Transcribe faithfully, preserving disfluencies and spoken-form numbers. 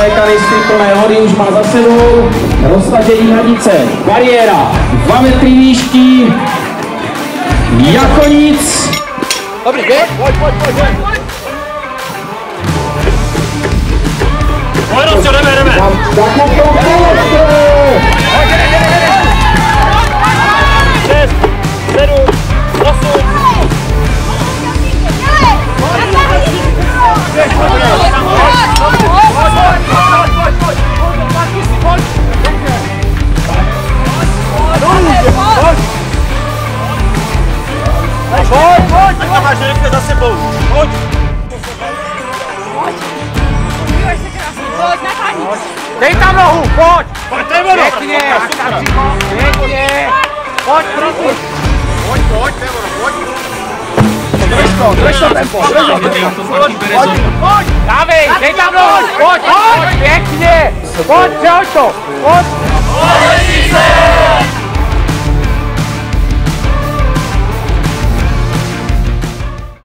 své kanistry plné vody už má za sebou. Roztažení hranice, bariéra, dva metry výšky, jako nic. Dobrý, běž, pojď, pojď, pojď, pojď. Pojď, Rostě, jdeme, jdeme. Šest, sedm, osm. Pojď, pojď, Tak máš rychle za sebou. Pojď. Pojď, natáhni. dej tam nohu, pojď. Pojď, to je ono. Pěkně, pěkně. Pojď, pojď. Pojď, pojď, to je ono, pojď. Drž to, drž to tempo, drž to tempo. Pojď, pojď, dávej, dej tam nohu, pojď, pojď, pěkně. Pojď, přehoď to, pojď. Pojď,